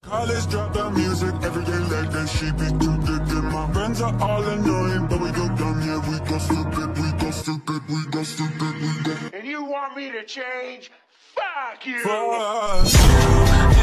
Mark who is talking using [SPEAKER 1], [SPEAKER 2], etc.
[SPEAKER 1] College drop the music every day like that. She be too good. My friends are all annoying, but we go dumb, yeah. We go stupid, we go stupid, we go stupid, we go.
[SPEAKER 2] And you want me to change? Fuck you!
[SPEAKER 1] Fuck.